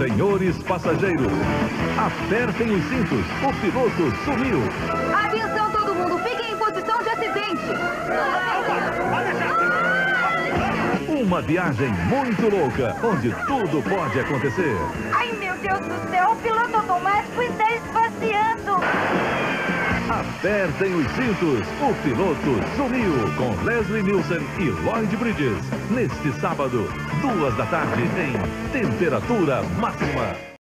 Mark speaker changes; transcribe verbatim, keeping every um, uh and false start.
Speaker 1: Senhores passageiros, apertem os cintos, o piloto sumiu.
Speaker 2: Atenção todo mundo, fiquem em posição de acidente.
Speaker 1: Uma viagem muito louca, onde tudo pode acontecer.
Speaker 2: Ai, meu Deus do céu, o piloto automático está esvaziando.
Speaker 1: Apertem os cintos, o piloto sumiu, com Leslie Nielsen e Lloyd Bridges. Neste sábado, duas da tarde, em Temperatura Máxima.